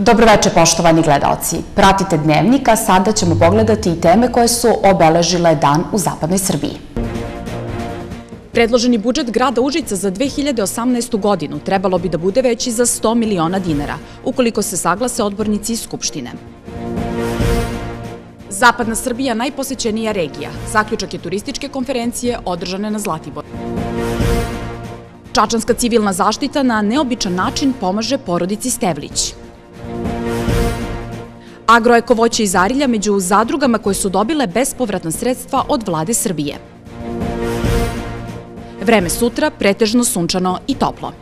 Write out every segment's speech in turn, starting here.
Dobroveče, poštovani gledaoci. Pratite Dnevnik, a sada ćemo pogledati i teme koje su obeležile dan u zapadnoj Srbiji. Predloženi budžet grada Užica za 2018. godinu trebalo bi da bude veći za 100 miliona dinara, ukoliko se saglase odbornici iz Skupštine. Zapadna Srbija najposećenija regija. Zaključak je turističke konferencije održane na Zlatiboru. Čačanska civilna zaštita na neobičan način pomaže porodici Stevlić. Agroeko voće iz Arilja među zadrugama koje su dobile bespovratna sredstva od vlade Srbije. Vreme sutra pretežno sunčano i toplo.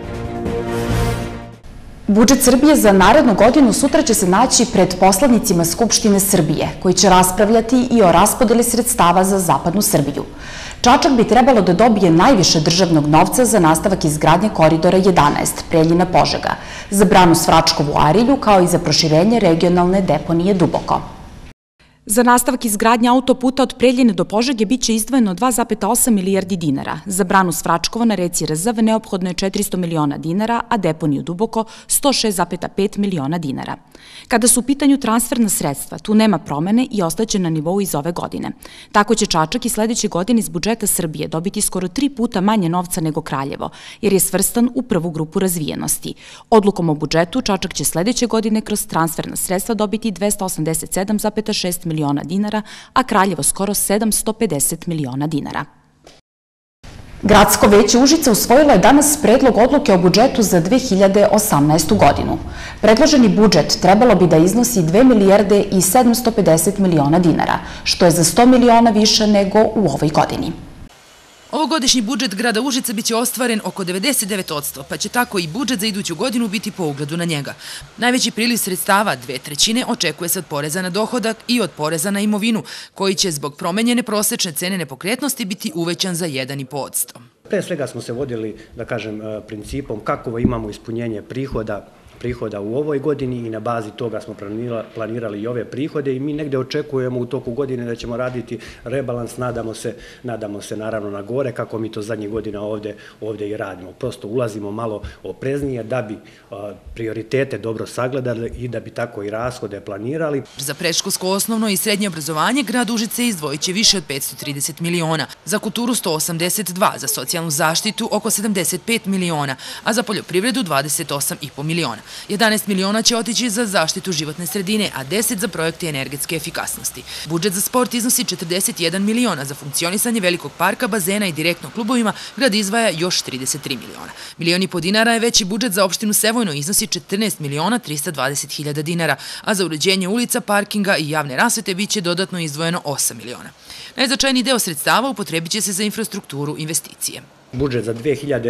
Budžet Srbije za narednu godinu sutra će se naći pred poslanicima Skupštine Srbije, koji će raspravljati i o raspodeli sredstava za zapadnu Srbiju. Čačak bi trebalo da dobije najviše državnog novca za nastavak izgradnje koridora 11, Preljina-Požega, za branu Svračkovu u Arilju, kao i za proširenje regionalne deponije Duboko. Za nastavak izgradnje autoputa od Preljine do Požege biće izdvojeno 2,8 milijardi dinara. Za branu Svračkovo na reci Rzav neophodno je 400 miliona dinara, a deponiju Duboko 106,5 miliona dinara. Kada su u pitanju transferna sredstva, tu nema promene i ostaće na nivou iz ove godine. Tako će Čačak i sledeće godine iz budžeta Srbije dobiti skoro 3 puta manje novca nego Kraljevo, jer je svrstan u prvu grupu razvijenosti. Odlukom o budžetu Čačak će sledeće godine kroz transferna sredstva dobiti 287,6 miliona dinara, a Kraljevo skoro 750 miliona dinara. Gradsko veće Užica usvojilo je danas predlog odluke o budžetu za 2018. godinu. Predloženi budžet trebalo bi da iznosi 2 milijarde i 750 miliona dinara, što je za 100 miliona više nego u ovoj godini. Ovogodišnji budžet grada Užica biće ostvaren oko 99%, pa će tako i budžet za iduću godinu biti po ugledu na njega. Najveći priliv sredstava, 2/3, očekuje se od poreza na dohodak i od poreza na imovinu, koji će zbog promenjene prosečne cene nepokretnosti biti uvećan za 1,5%. Pre svega smo se vodili, da kažem, principom kako imamo ispunjenje prihoda u ovoj godini i na bazi toga smo planirali i ove prihode i mi negde očekujemo u toku godine da ćemo raditi rebalans, nadamo se naravno na gore, kako mi to zadnjih godina ovde i radimo. Prosto ulazimo malo opreznije da bi prioritete dobro sagledali i da bi tako i rashode planirali. Za predškolsko osnovno i srednje obrazovanje grad Užice izdvojit će više od 530 miliona, za kulturu 182, za socijalnu zaštitu oko 75 miliona, a za poljoprivredu 28,5 miliona. 11 miliona će otići za zaštitu životne sredine, a 10 za projekte energetske efikasnosti. Budžet za sport iznosi 41 miliona, za funkcionisanje velikog parka, bazena i direktno klubovima grad izdvaja još 33 miliona. Milioni po dinara je veći budžet za opštinu Sevojno, iznosi 14 miliona 320 hiljada dinara, a za uređenje ulica, parkinga i javne rasvete biće dodatno izdvojeno 8 miliona. Najznačajniji deo sredstava upotrebit će se za infrastrukturu investicije. Budžet za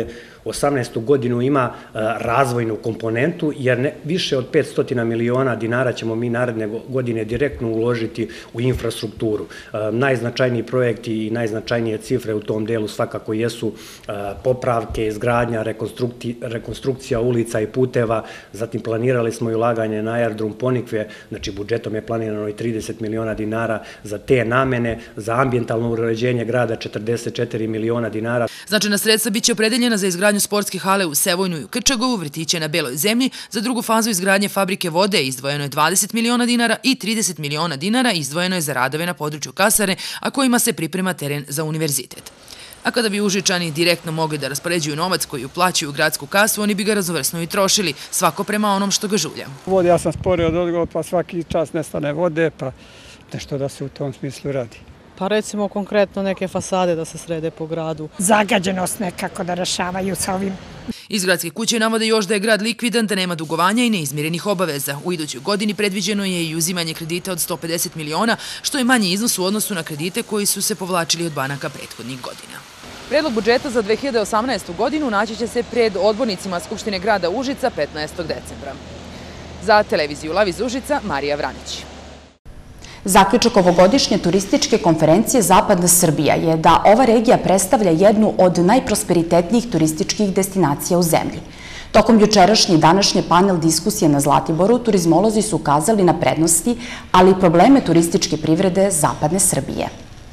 2018. godinu ima razvojnu komponentu, jer više od 500 miliona dinara ćemo mi naredne godine direktno uložiti u infrastrukturu. Najznačajniji projekti i najznačajnije cifre u tom delu svakako jesu popravke, izgradnja, rekonstrukcija ulica i puteva, zatim planirali smo i ulaganje na aerodrom Ponikve, znači budžetom je planirano i 30 miliona dinara za te namene, za ambijentalno uređenje grada 44 miliona dinara. Značajna sredstva biće opredeljena za izgradnju sportske hale u Sevojnu i u Krčagovu, vrtiće na Beloj zemlji, za drugu fazu izgradnje fabrike vode izdvojeno je 20 miliona dinara i 30 miliona dinara izdvojeno je za radove na području kasarne, a kojima se priprema teren za univerzitet. A kada bi Užičani direktno mogli da raspoređuju novac koji uplaćuju u gradsku kasu, oni bi ga raznovrsno i trošili, svako prema onom što ga žulja. Vode, ja sam sporio od odgovor, pa svaki čas nestane vode, pa nešto da se u tom smislu radi. Pa recimo konkretno neke fasade da se srede po gradu. Zagađenost nekako da rešavaju sa ovim. Iz gradske kuće navode još da je grad likvidan, da nema dugovanja i neizmirenih obaveza. U idućoj godini predviđeno je i uzimanje kredita od 150 miliona, što je manji iznos u odnosu na kredite koji su se povlačili od banaka prethodnih godina. Predlog budžeta za 2018. godinu naći će se pred odbornicima Skupštine grada Užica 15. decembra. Za televiziju Lav iz Užica, Marija Vranić. Zaključak ovogodišnje turističke konferencije Zapadna Srbija je da ova regija predstavlja jednu od najprosperitetnijih turističkih destinacija u zemlji. Tokom jučerašnje i današnje panel diskusije na Zlatiboru, turizmolozi su ukazali na prednosti, ali i probleme turističke privrede Zapadne Srbije.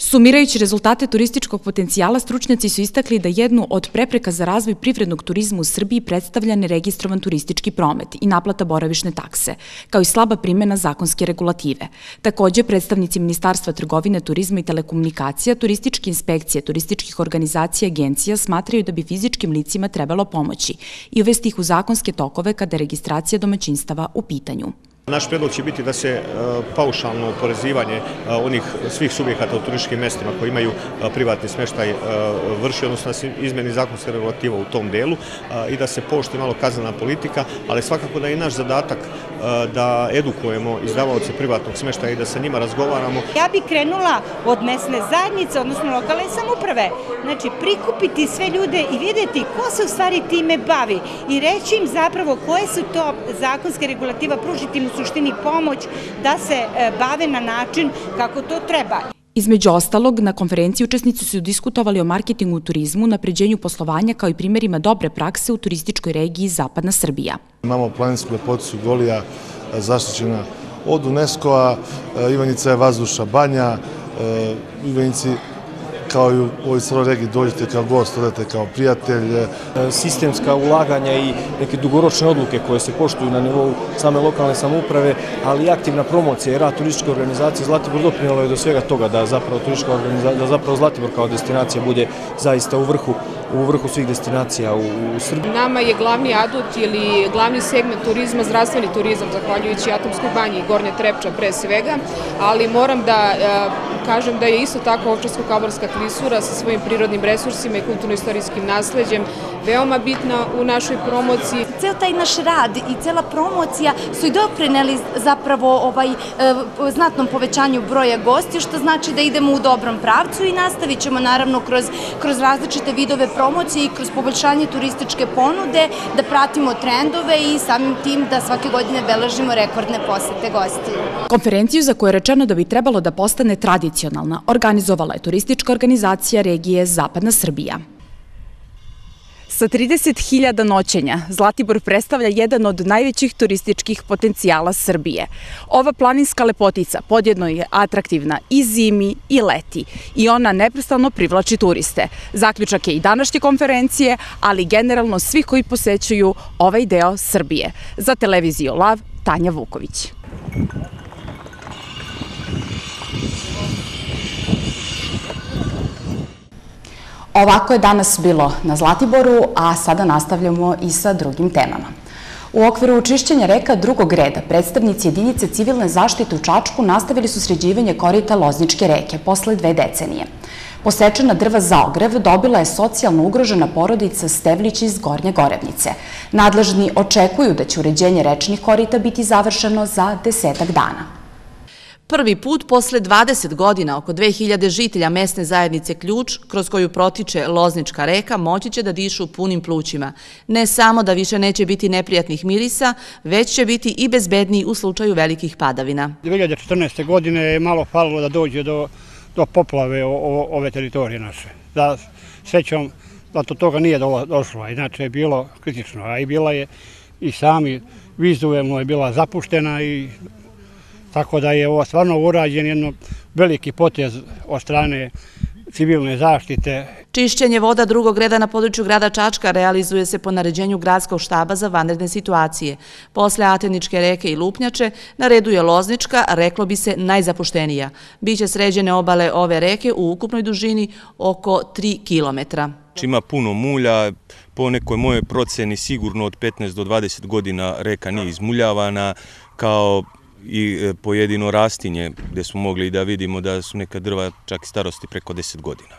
Sumirajući rezultate turističkog potencijala, stručnjaci su istakli da jednu od prepreka za razvoj privrednog turizma u Srbiji predstavlja neregistrovan turistički promet i naplata boravišne takse, kao i slaba primjena zakonske regulative. Takođe, predstavnici Ministarstva trgovine, turizma i telekomunikacija, turističke inspekcije, turističkih organizacija i agencija smatraju da bi fizičkim licima trebalo pomoći i uvesti ih u zakonske tokove kada je registracija domaćinstava u pitanju. Naš predlog će biti da se paušalno oporezivanje onih svih subjekata u turističkim mestima koji imaju privatni smeštaj vrši, odnosno da se izmeni zakonska regulativa u tom delu i da se poštuje malo kaznena politika, ali svakako da je i naš zadatak da edukujemo izdavaoce privatnog smeštaja i da sa njima razgovaramo. Ja bih krenula od mesne zajednice, odnosno lokalne samouprave. Znači, prikupiti sve ljude i vidjeti ko se u stvari time bavi i reći im zapravo koje su to zakonske regulativa, pružiti im u suštini pomoć da se bave na način kako to treba. Između ostalog, na konferenciji učesnici su diskutovali o marketingu u turizmu, napređenju poslovanja kao i primjerima dobre prakse u turističkoj regiji Zapadna Srbija. Imamo planinsku lepoticu Golija, zaštićena od UNESCO-a, Ivanjica je vazdušna banja, Ivanjici kao i u ovoj celoj regiji dođete kao gost, odete kao prijatelj. Sistemska ulaganja i neke dugoročne odluke koje se poštuju na nivou same lokalne samouprave, ali i aktivna promocija i rad turističke organizacije Zlatibor doprinelo je do svega toga da zapravo Zlatibor kao destinacija bude zaista u vrhu svih destinacija u Srbiji. Nama je glavni adut ili glavni segment turizma zdravstveni turizam, zahvaljujući Atomskoj banji i Gornje Trepča pre svega, ali moram da kažem da je isto tako Ovčarsko-Kablarska klisura sa svojim prirodnim resursima i kulturno-istorijskim nasleđem veoma bitna u našoj promociji. Ceo taj naš rad i cela promocija su i doprineli zapravo znatnom povećanju broja gostiju, što znači da idemo u dobrom pravcu i nastavit ćemo naravno kroz različite vidove promocije i kroz poboljšanje turističke ponude da pratimo trendove i samim tim da svake godine beležimo rekordne posete gostiju. Konferenciju, za koju je rečeno da bi trebalo da postane tradicionalna, organizovala je turistička organizacija regije Zapadna Srbija. Sa 30.000 noćenja, Zlatibor predstavlja jedan od najvećih turističkih potencijala Srbije. Ova planinska lepotica podjedno je atraktivna i zimi i leti i ona neprestano privlači turiste. Zaključak je i današnje konferencije, ali generalno svih koji posećuju ovaj deo Srbije. Za televiziju Lav, Tanja Vuković. Ovako je danas bilo na Zlatiboru, a sada nastavljamo i sa drugim temama. U okviru čišćenja reka drugog reda, predstavnici jedinice civilne zaštite u Čačku nastavili su sređivanje korita Lozničke reke posle 2 decenije. Posečena drva za ogrev dobila je socijalno ugrožena porodica Stevlić iz Gornje Gorevnice. Nadležni očekuju da će uređenje rečnih korita biti završeno za 10 dana. Prvi put posle 20 godina oko 2000 žitelja mesne zajednice Ključ, kroz koju protiče Loznička reka, moći će da dišu punim plućima. Ne samo da više neće biti neprijatnih mirisa, već će biti i bezbedniji u slučaju velikih padavina. 2014. godine je malo falilo da dođe do poplave ove teritorije naše. Da srećom da do toga nije došlo, inače je bilo kritično, a i bila je i sami vizuelno je bila zapuštena i tako da je ovo stvarno urađen jedno veliki potez od strane civilne zaštite. Čišćenje voda drugog reda na području grada Čačka realizuje se po naređenju Gradskog štaba za vanredne situacije. Posle Ateničke reke i Lupnjače na redu je Loznička, reklo bi se najzapuštenija. Biće sređene obale ove reke u ukupnoj dužini oko 3 kilometra. Ima puno mulja, po nekoj mojoj proceni sigurno od 15 do 20 godina reka nije izmuljavana, kao i pojedino rastinje gdje smo mogli da vidimo da su neka drva čak i starosti preko 10 godina.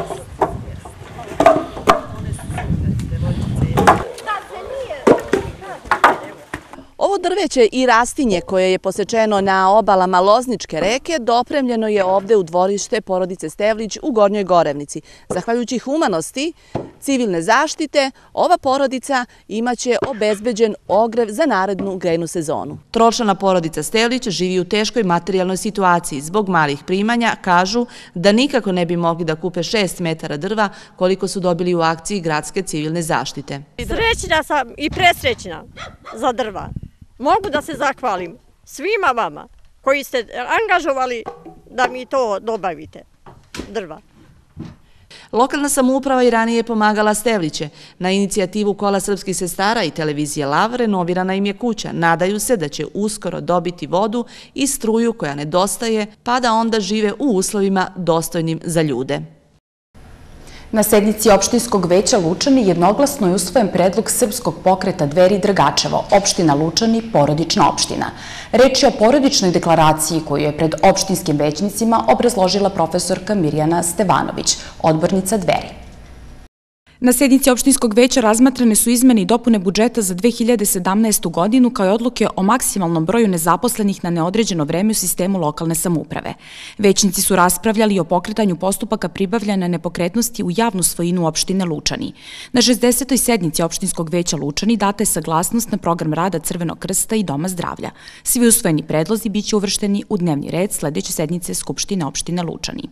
Ovo drveće i rastinje koje je posečeno na obalama Lozničke reke dopremljeno je ovde u dvorište porodice Stevlić u Gornjoj Gorevnici. Zahvaljujući humanosti civilne zaštite, ova porodica imaće obezbeđen ogrev za narednu grejnu sezonu. Tročlana porodica Stevlić živi u teškoj materijalnoj situaciji. Zbog malih primanja kažu da nikako ne bi mogli da kupe 6 metara drva koliko su dobili u akciji Gradske civilne zaštite. Srećna sam i presrećna za drva. Mogu da se zahvalim svima vama koji ste angažovali da mi to dobavite. drva. Lokalna samouprava i ranije je pomagala Stevliće. Na inicijativu Kola srpskih sestara i televizije Lav renovirana im je kuća. Nadaju se da će uskoro dobiti vodu i struju koja nedostaje, pa da onda žive u uslovima dostojnim za ljude. Na sednici opštinskog veća Lučani jednoglasno je usvojen predlog Srpskog pokreta Dveri Dragačevo, opština Lučani, porodična opština. Reč je o porodičnoj deklaraciji koju je pred opštinskim većnicima obrazložila profesorka Mirjana Stevanović, odbornica Dveri. Na sednici opštinskog veća razmatrane su izmene i dopune budžeta za 2017. godinu kao i odluke o maksimalnom broju nezaposlenih na neodređeno vreme u sistemu lokalne samouprave. Većnici su raspravljali o pokretanju postupaka pribavljanja nepokretnosti u javnu svojinu opštine Lučani. Na 60. sednici opštinskog veća Lučani data je saglasnost na program rada Crvenog krsta i Doma zdravlja. Svi usvojeni predlozi biće uvršteni u dnevni red sledeće sednice Skupštine opštine Lučani.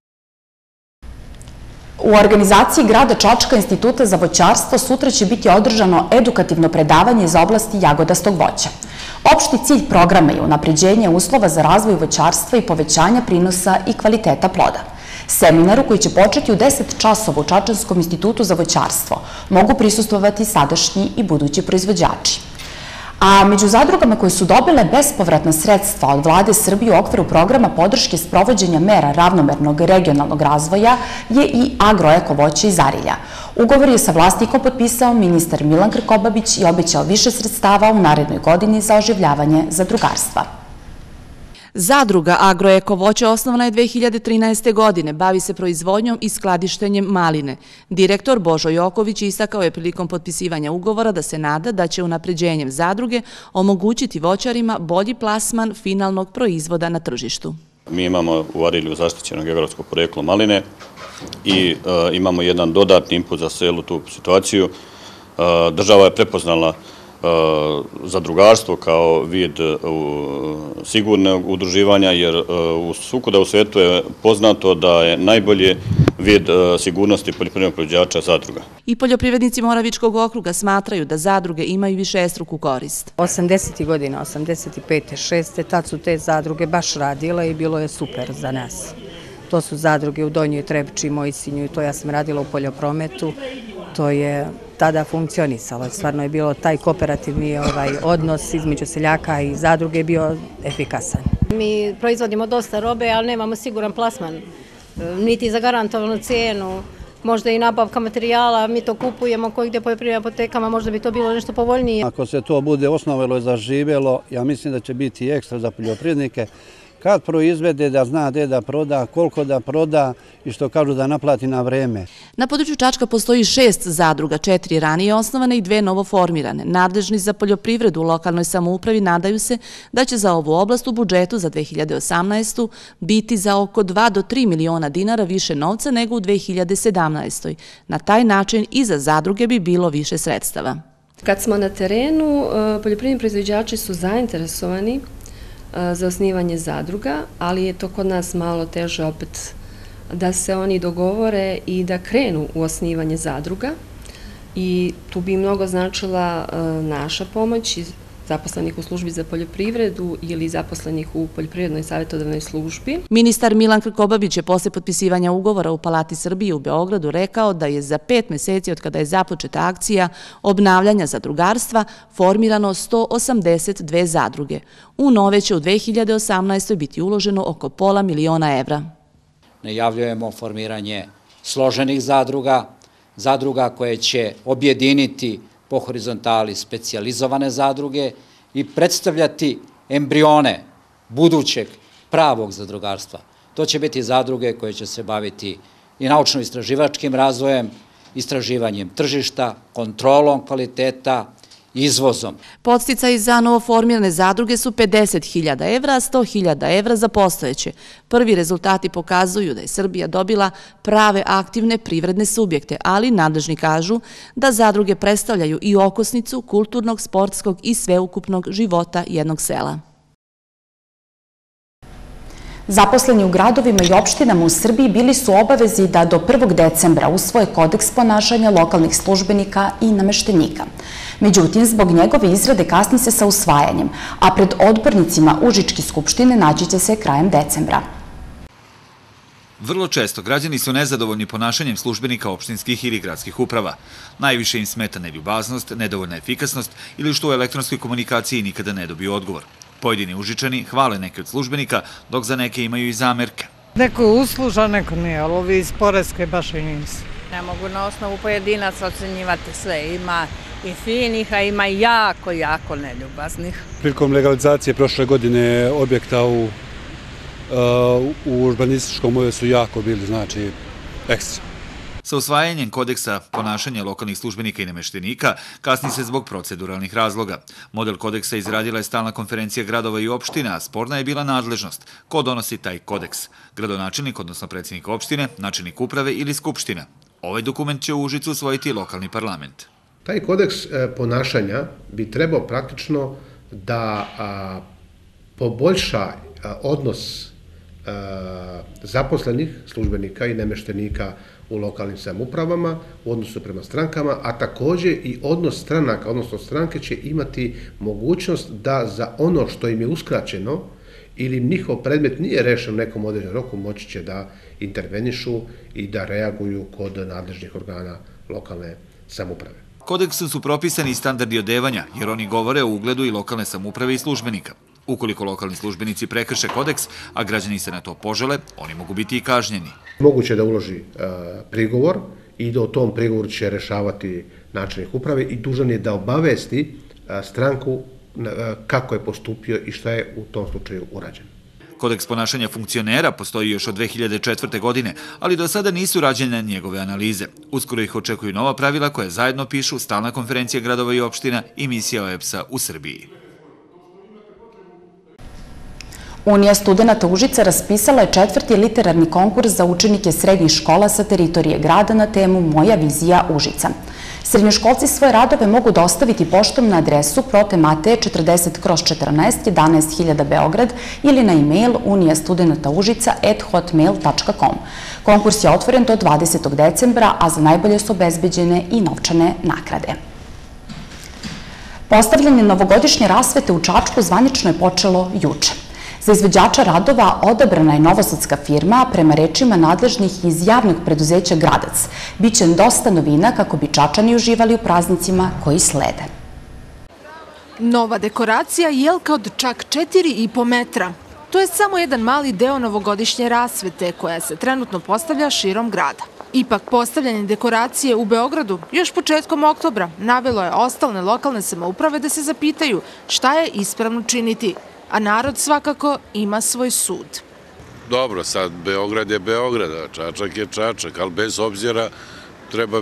U organizaciji grada Čačka Instituta za voćarstvo sutra će biti održano edukativno predavanje iz oblasti jagodastog voća. Opšti cilj programa je unapređenje uslova za razvoj voćarstva i povećanja prinosa i kvaliteta ploda. Seminaru koji će početi u 10 časova u Čačanskom institutu za voćarstvo mogu prisustvovati sadašnji i budući proizvođači. A među zadrugama koje su dobile bespovratna sredstva od Vlade Srbije u okviru programa podrške sprovođenja mera ravnomernog regionalnog razvoja je i Agroeko voće iz Arilja. Ugovor je sa vlasnikom potpisao ministar Milan Krkobabić i obećao više sredstava u narednoj godini za oživljavanje zadrugarstva. Zadruga Agroeko voće osnovana je 2013. godine, bavi se proizvodnjom i skladištenjem maline. Direktor Božo Joković istakao je prilikom potpisivanja ugovora da se nada da će unapređenjem zadruge omogućiti voćarima bolji plasman finalnog proizvoda na tržištu. Mi imamo u Arilju zaštićeno geografsko poreklo maline i imamo jedan dodatni input za celu tu situaciju. Država je prepoznala zadrugarstvo kao vid sigurnog udruživanja, jer svukuda u svetu je poznato da je najbolje vid sigurnosti poljoprivrednog proizvođača zadruga. I poljoprivrednici Moravičkog okruga smatraju da zadruge imaju višestruku korist. 80. godina, 85. 6. tad su te zadruge baš radile i bilo je super za nas. To su zadruge u Donjoj Trepči, Mojsinju i to ja sam radila u poljoprometu. To je tada funkcionisalo. Stvarno je bilo taj kooperativni odnos između seljaka i zadruge bio efikasan. Mi proizvodimo dosta robe, ali nemamo siguran plasman, niti za garantovanu cijenu, možda i nabavka materijala, mi to kupujemo koji gdje poljoprivrednim apotekama, možda bi to bilo nešto povoljnije. Ako se to bude osnovalo i zaživjelo, ja mislim da će biti ekstra za poljoprivrednike. Kad proizvede, da zna gdje da proda, koliko da proda i što kažu da naplati na vreme. Na području Čačka postoji 6 zadruga, 4 ranije osnovane i 2 novoformirane. Nadležni za poljoprivredu u lokalnoj samoupravi nadaju se da će za ovu oblast u budžetu za 2018. biti za oko 2 do 3 miliona dinara više novca nego u 2017. Na taj način i za zadruge bi bilo više sredstava. Kad smo na terenu, poljoprivredni proizvođači su zainteresovani za osnivanje zadruga, ali je to kod nas malo teže opet da se oni dogovore i da krenu u osnivanje zadruga i tu bi mnogo značila naša pomoć zaposlenih u službi za poljoprivredu ili zaposlenih u poljoprivrednoj savjetodavnoj službi. Ministar Milan Krkobabić je posle potpisivanja ugovora u Palati Srbije u Beogradu rekao da je za 5 meseci od kada je započeta akcija obnavljanja zadrugarstva formirano 182 zadruge. U nove će u 2018. biti uloženo oko pola miliona evra. Najavljujemo formiranje složenih zadruga, zadruga koje će objediniti po horizontali specijalizovane zadruge i predstavljati embrione budućeg pravog zadrugarstva. To će biti zadruge koje će se baviti i naučno-istraživačkim razvojem, istraživanjem tržišta, kontrolom kvaliteta, izvozom. Podsticaji za novoformirane zadruge su 50.000 evra, a 100.000 evra za postojeće. Prvi rezultati pokazuju da je Srbija dobila prave aktivne privredne subjekte, ali nadležni kažu da zadruge predstavljaju i okosnicu kulturnog, sportskog i sveukupnog života jednog sela. Zaposleni u gradovima i opštinama u Srbiji bili su obavezi da do 1. decembra usvoje kodeks ponašanja lokalnih službenika i nameštenika. Međutim, zbog njegove izrade kasni se sa usvajanjem, a pred odbornicima Užičke skupštine naći će se krajem decembra. Vrlo često građani su nezadovoljni ponašanjem službenika opštinskih ili gradskih uprava. Najviše im smeta neljubaznost, nedovoljna efikasnost ili što u elektronskoj komunikaciji nikada ne dobiju odgovor. Pojedini Užičani hvale neke od službenika, dok za neke imaju i zamerke. Neko je uslužan, neko nije, ali ovi iz Poreske baš i nisu. Ne mogu na osnovu pojedinaca ocenjivati sve. Ima i finih, a ima i jako, jako neljubaznih. Prilikom legalizacije prošle godine objekta u urbanističkom ove su jako bili, znači, ekstra. Sa usvajanjem kodeksa ponašanja lokalnih službenika i nameštenika kasni se zbog proceduralnih razloga. Model kodeksa izradila je stalna konferencija gradova i opština, a sporna je bila nadležnost. Ko donosi taj kodeks? Gradonačelnik, odnosno predsjednik opštine, načelnik uprave ili skupština? Ovaj dokument će u Užicu usvojiti lokalni parlament. Taj kodeks ponašanja bi trebao praktično da poboljša odnos zaposlenih službenika i nameštenika u lokalnim samoupravama u odnosu prema strankama, a također i odnos stranaka, odnosno stranke će imati mogućnost da za ono što im je uskraćeno ili njihov predmet nije rešen u nekom određenom roku, moći će da intervenišu i da reaguju kod nadležnih organa lokalne samouprave. Kodeksom su propisani i standardi odevanja, jer oni govore o ugledu i lokalne samouprave i službenika. Ukoliko lokalni službenici prekrše kodeks, a građani se na to požele, oni mogu biti i kažnjeni. Moguće da uloži prigovor i da o tom prigovoru će rešavati načelnik uprave i dužan je da obavesti stranku kako je postupio i šta je u tom slučaju urađeno. Kodeks ponašanja funkcionera postoji još od 2004. godine, ali do sada nisu rađene njegove analize. Uskoro ih očekuju nova pravila koje zajedno pišu Stalna konferencija gradova i opština i misija OEBS-a u Srbiji. Unija studenata Užica raspisala je 4. literarni konkurs za učenike srednjih škola sa teritorije grada na temu Moja vizija Užica. Srednjoškolci svoje radove mogu dostaviti poštom na adresu Prote Mateje 40/14 11.000 Beograd ili na e-mail unijastudenataužica@hotmail.com. Konkurs je otvoren do 20. decembra, a za najbolje su obezbeđene i novčane nagrade. Postavljanje novogodišnje rasvete u Čačku zvanično je počelo juče. Za izvođača radova odabrana je novosadska firma, a prema rečima nadležnih iz javnog preduzeća Gradac. Biće dosta novina kako bi Čačani uživali u praznicima koji slede. Nova dekoracija jelka od čak 4,5 metra. To je samo jedan mali deo novogodišnje rasvete koja se trenutno postavlja širom grada. Ipak postavljanje dekoracije u Beogradu još početkom oktobra navelo je ostalne lokalne samouprave da se zapitaju šta je ispravno činiti, a narod svakako ima svoj sud. Dobro, sad Beograd je Beograd, a Čačak je Čačak, ali bez obzira treba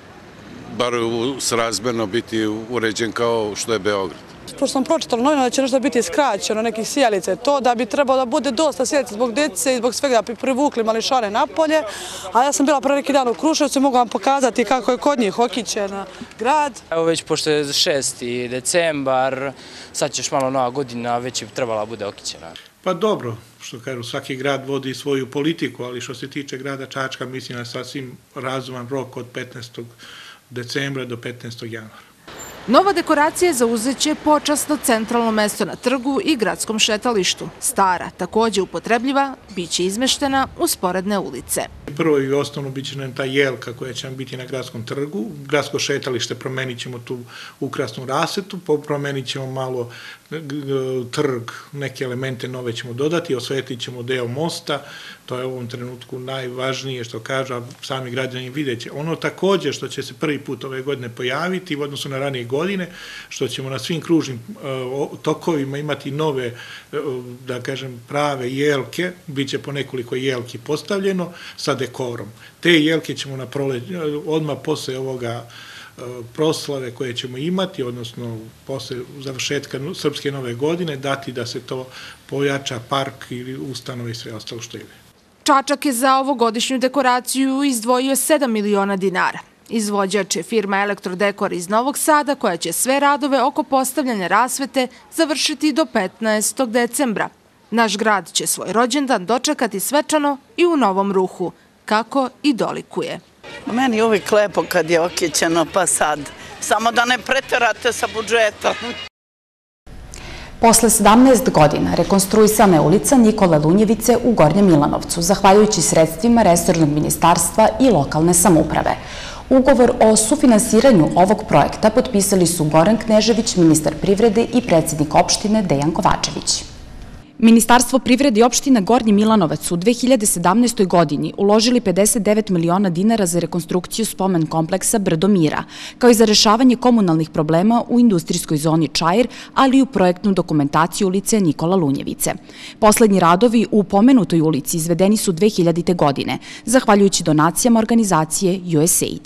bar srazmerno biti uređen kao što je Beograd. Pošto sam pročitala novina da će nešto biti skraćeno, nekih sjelice, to da bi trebalo da bude dosta sjelice zbog djece i zbog svega da bi privukli mališane napolje, a ja sam bila pre neki dan u Kruševcu i mogu vam pokazati kako je kod njih okićen grad. Evo već pošto je 6. decembar, sad ćeš malo Nova godina, već je trebala bude okićena. Pa dobro, što kažu, svaki grad vodi svoju politiku, ali što se tiče grada Čačka, mislim na sasvim razuman rok od 15. decembra do 15. januara. Nova dekoracija zauzeće počasno centralno mesto na trgu i gradskom šetalištu. Stara, također upotrebljiva, biće izmeštena u sporedne ulice. Prvo i osnovno biće nam ta jelka koja će nam biti na gradskom trgu. Gradsko šetalište promenit ćemo tu ukrasnu rasvetu, promenit ćemo malo trg, neke elemente nove ćemo dodati, osvetlit ćemo deo mosta. To je u ovom trenutku najvažnije što kažu, a sami građani vidjet će. Ono također što će se prvi put ove godine pojaviti u odnosu na ranije godine, što ćemo na svim kružnim tokovima imati nove, da kažem, prave jelke, bit će po nekoliko jelki postavljeno sa dekorom. Te jelke ćemo odmah posle ovoga proslave koje ćemo imati, odnosno posle završetka Srpske nove godine, dati da se to pojača park ili ustanove i sve ostalo što ide. Čačak je za ovogodišnju dekoraciju izdvojio 7 miliona dinara. Izvođač je firma Elektrodekor iz Novog Sada koja će sve radove oko postavljanja rasvete završiti do 15. decembra. Naš grad će svoj rođendan dočekati svečano i u novom ruhu, kako i dolikuje. Meni je uvijek lepo kad je okićeno, pa sad. Samo da ne preterate sa budžetom. Posle 17 godina rekonstruisana je ulica Nikole Lunjevice u Gornjem Milanovcu, zahvaljujući sredstvima resornog ministarstva i lokalne samouprave. Ugovor o sufinansiranju ovog projekta potpisali su Goran Knežević, ministar privrede, i predsjednik opštine Dejan Kovačević. Ministarstvo privrede i opština Gornji Milanovac u 2017. godini uložili 59 miliona dinara za rekonstrukciju spomen kompleksa Brdo Mira, kao i za rešavanje komunalnih problema u industrijskoj zoni Čair, ali i u projektnu dokumentaciju ulice Nikola Lunjevice. Poslednji radovi u pomenutoj ulici izvedeni su 2000. godine, zahvaljujući donacijama organizacije USAID.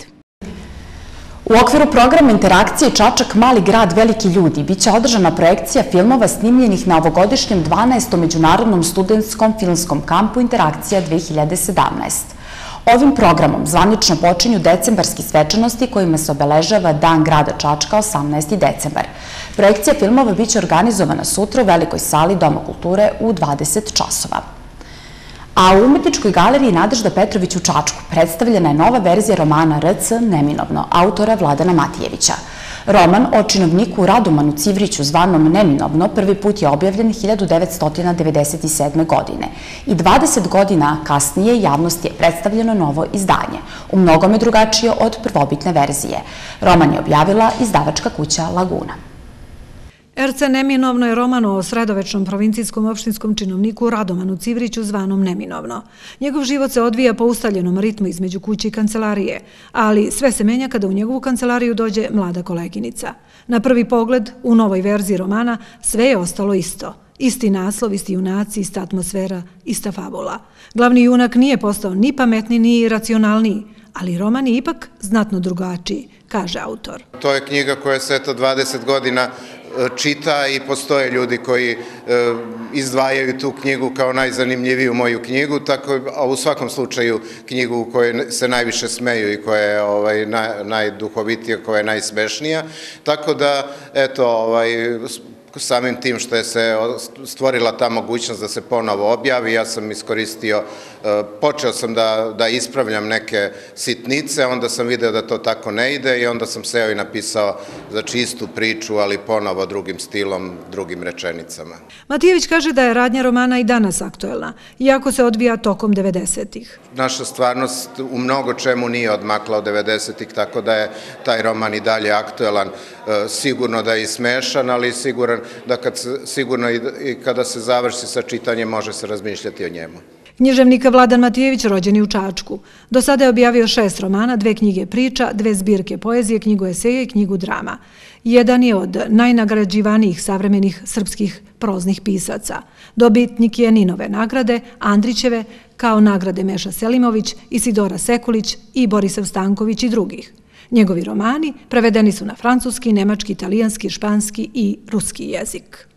U okviru programa interakcije Čačak mali grad veliki ljudi biće održana projekcija filmova snimljenih na ovogodišnjem 12. međunarodnom studentskom filmskom kampu Interakcija 2017. Ovim programom zvanično počinju decembarski svečanosti kojima se obeležava Dan grada Čačka 18. decembar. Projekcija filmova biće organizovana sutra u velikoj sali Doma kulture u 20 časova. A u Umetničkoj galeriji Nadežda Petrović u Čačku predstavljena je nova verzija romana RC Neminovno, autora Vladana Matijevića. Roman o činovniku Radomanu Civriću zvanom Neminovno prvi put je objavljen 1997. godine i 20 godina kasnije javnosti je predstavljeno novo izdanje, u mnogome drugačije od prvobitne verzije. Roman je objavila izdavačka kuća Laguna. RC Neminovno je roman o sredovečnom provincijskom opštinskom činovniku Radomanu Civriću zvanom Neminovno. Njegov život se odvija po ustaljenom ritmu između kuće i kancelarije, ali sve se menja kada u njegovu kancelariju dođe mlada koleginica. Na prvi pogled, u novoj verziji romana sve je ostalo isto. Isti naslov, isti junaci, ista atmosfera, ista fabula. Glavni junak nije postao ni pametniji, ni racionalniji, ali roman je ipak znatno drugačiji, kaže autor. To je knjiga koja se 20 godina čita i postoje ljudi koji izdvajaju tu knjigu kao najzanimljiviju moju knjigu, a u svakom slučaju knjigu u kojoj se najviše smeju i koja je najduhovitija, koja je najsmešnija. Tako da, eto, samim tim što je se stvorila ta mogućnost da se ponovo objavi, ja sam iskoristio, počeo sam da ispravljam neke sitnice, onda sam video da to tako ne ide i onda sam seo i napisao za čistu priču, ali ponovo drugim stilom, drugim rečenicama. Matijević kaže da je radnja romana i danas aktuelna, iako se odvija tokom 90-ih. Naša stvarnost u mnogo čemu nije odmakla od 90-ih, tako da je taj roman i dalje aktuelan. Sigurno da je i smešan, ali siguran da sigurno i kada se završi sa čitanjem može se razmišljati o njemu. Književnik Vladan Matijević rođen je u Čačku. Do sada je objavio 6 romana, 2 knjige priča, 2 zbirke poezije, knjigu eseja i knjigu drama. Jedan je od najnagrađivanijih savremenih srpskih proznih pisaca. Dobitnik je Ninove nagrade, Andrićeve, kao nagrade Meša Selimović, Isidora Sekulić i Borisav Stanković i drugih. Njegovi romani prevedeni su na francuski, nemački, italijanski, španski i ruski jezik.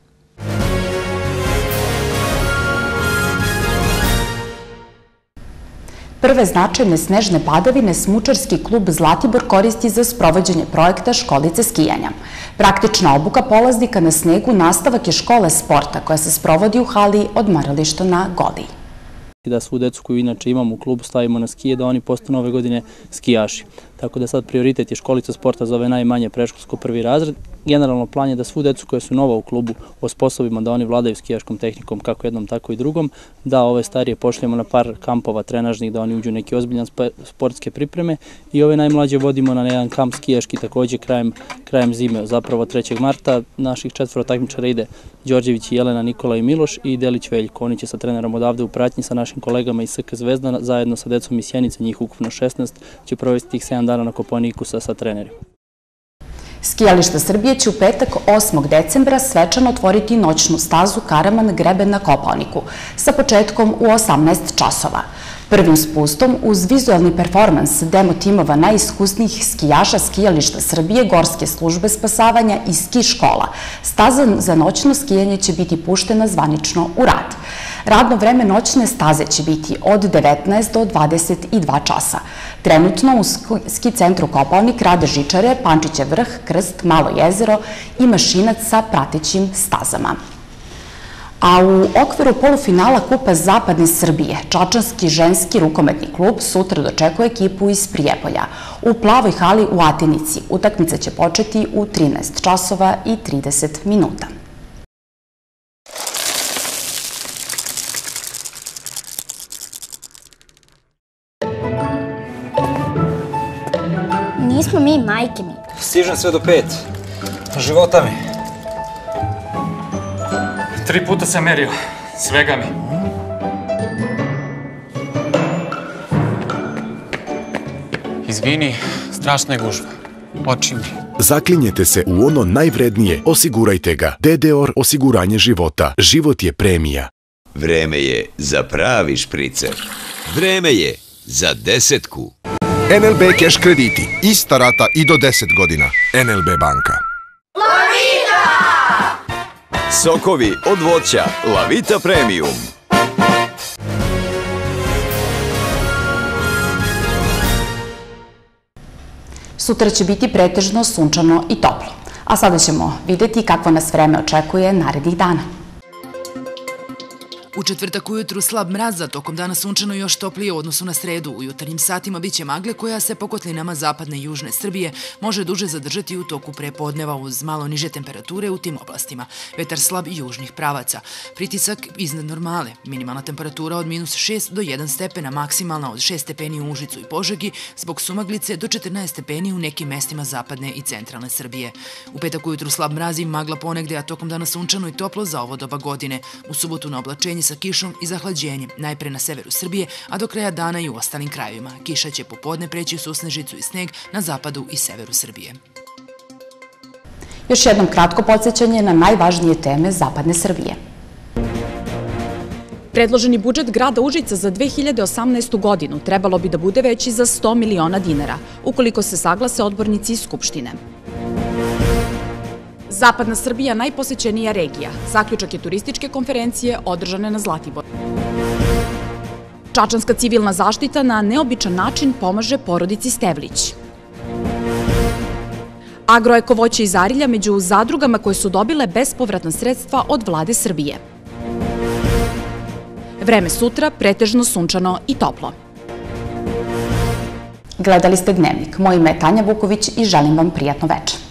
Prve značajne snežne padavine Smučarski klub Zlatibor koristi za sprovođenje projekta Školice skijanja. Praktična obuka polaznika na snegu nastavak je škole sporta koja se sprovodi u hali odmarališta na Goliji. Da svu decu koju inače imamo u klubu stavimo na skije, da oni postanu ove godine skijaši. Tako da sad prioritet je školica sporta za ove najmanje predškolsko prvi razred. Generalno plan je da svu decu koja su nova u klubu osposobimo da oni vladaju skijaškom tehnikom kako jednom tako i drugom, da ove starije pošljemo na par kampova trenažnih da oni uđu u neki ozbiljan sportske pripreme i ove najmlađe vodimo na jedan kamp skijaški također krajem zime, zapravo 3. marta. Naših 4 takmičara ide Đorđević i Jelena, Nikola i Miloš i Delić Veljko. Oni će sa trenerom odavde u pratnji sa našim kolegama iz SK Zvezda zajedno sa decom iz Sjenice, njih ukupno 16, će provesti tih 7 dana na Kopaoniku sa trenerima. Skijališta Srbije će u petak 8. decembra svečano otvoriti noćnu stazu Karaman Greben na Kopaoniku sa početkom u 18 časova. Prvim spustom uz vizualni performans demo timova najiskusnijih skijaša skijališta Srbije, Gorske službe spasavanja i ski škola, staza za noćno skijanje će biti puštena zvanično u rad. Radno vreme noćne staze će biti od 19 do 22 časa. Trenutno u ski centru Kopaonik rade žičare, Pančićev vrh, Krst, Malo jezero i Mašinac sa pratećim stazama. A u okviru polufinala Kupa Zapadne Srbije, Čačanski ženski rukometni klub sutra dočekuje ekipu iz Prijepolja u plavoj hali u Atenici. Utakmica će početi u 13 časova i 30 minuta. nismo mi, majke mi. Stižem sve do 5. Života mi. 3 puta sam merio. Svega mi. Izvini, strašna je gužva. Oči mi. Zaklinjete se u ono najvrednije, osigurajte ga. DDOR osiguranje života. Život je premija. Vreme je za pravi špricer. Vreme je za 10-ku. NLB Cash krediti. Ista rata i do 10 godina. NLB banka. Lavita! Sokovi od voća. Lavita Premium. Sutra će biti pretežno sunčano i toplo. A sada ćemo vidjeti kakvo nas vreme očekuje narednih dana. U četvrtak ujutru slab mraz, a tokom dana sunčano još toplije u odnosu na sredu. U jutarnjim satima biće magle koja se po kotlinama zapadne i južne Srbije može duže zadržati u toku prepodneva uz malo niže temperature u tim oblastima. Vetar slab i južnih pravaca. Pritisak iznad normale. Minimalna temperatura od -6 do 1 stepena, maksimalna od 6 stepeni u Užicu i Požegi, zbog sumaglice do 14 stepeni u nekim mestima zapadne i centralne Srbije. U petak ujutru slab mraz i magla ponegde, a tokom dana sunčano i toplo za ovo doba godine. U subotu na oblačenje sa kišom i zahlađenjem, najpre na severu Srbije, a do kraja dana i u ostalim krajevima. Kiša će popodne preći u susnežicu i sneg na zapadu i severu Srbije. Još jednom kratko podsjećanje na najvažnije teme zapadne Srbije. Predloženi budžet grada Užica za 2018. godinu trebalo bi da bude veći za 100 miliona dinara, ukoliko se saglase odbornici iz Skupštine. Zapadna Srbija najposećenija regija. Zaključak je turističke konferencije održane na Zlatiboru. Čačanska civilna zaštita na neobičan način pomaže porodici Stevlić. Agroeko voće iz Arilja među zadrugama koje su dobile bespovratna sredstva od vlade Srbije. Vreme sutra pretežno sunčano i toplo. Gledali ste Dnevnik. Moje ime je Tanja Vuković i želim vam prijatno večer.